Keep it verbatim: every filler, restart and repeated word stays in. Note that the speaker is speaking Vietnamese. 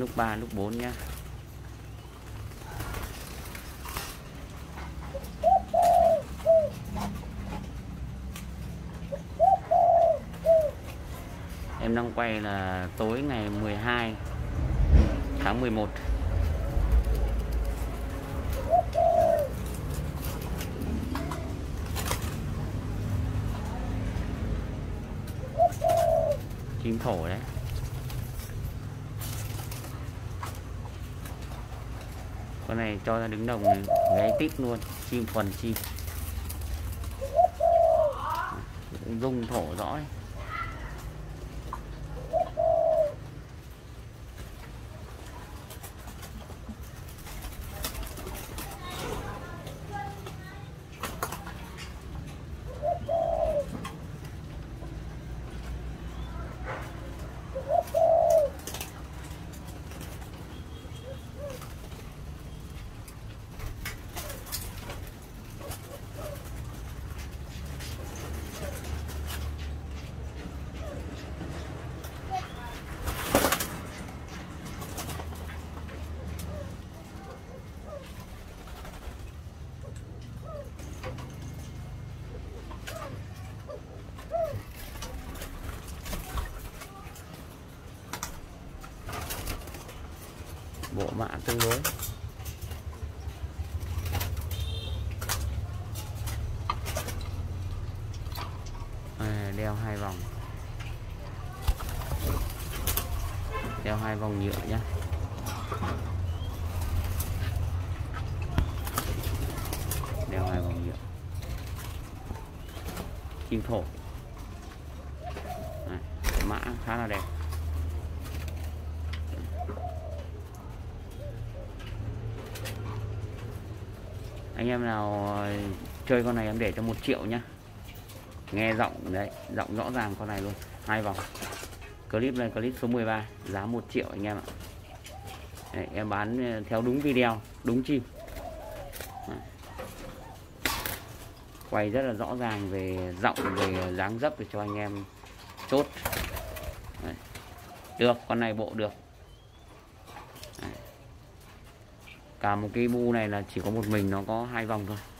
lúc ba lúc bốn nhá. Em đang quay là tối ngày mười hai tháng mười một. Chim thổ đấy. Con này cho ra đứng đồng này, gáy tít luôn, chim thuần chim. Rung thổ rõ ấy. Bộ mạ tương đối. À, đeo hai vòng, đeo hai vòng nhựa nhé. Đeo hai vòng nhựa. Chim thổ. Này, mã khá là đẹp. Anh em nào chơi con này em để cho một triệu nhá. Nghe giọng đấy, giọng rõ ràng con này luôn. Hai vòng. Clip này clip số mười ba, giá một triệu anh em ạ. Đấy, em bán theo đúng video, đúng chim. Đấy. Quay rất là rõ ràng về giọng, về dáng dấp để cho anh em chốt. Đấy. Được, con này bộ được. Đấy. Cả một cái bu này là chỉ có một mình nó có hai vòng thôi.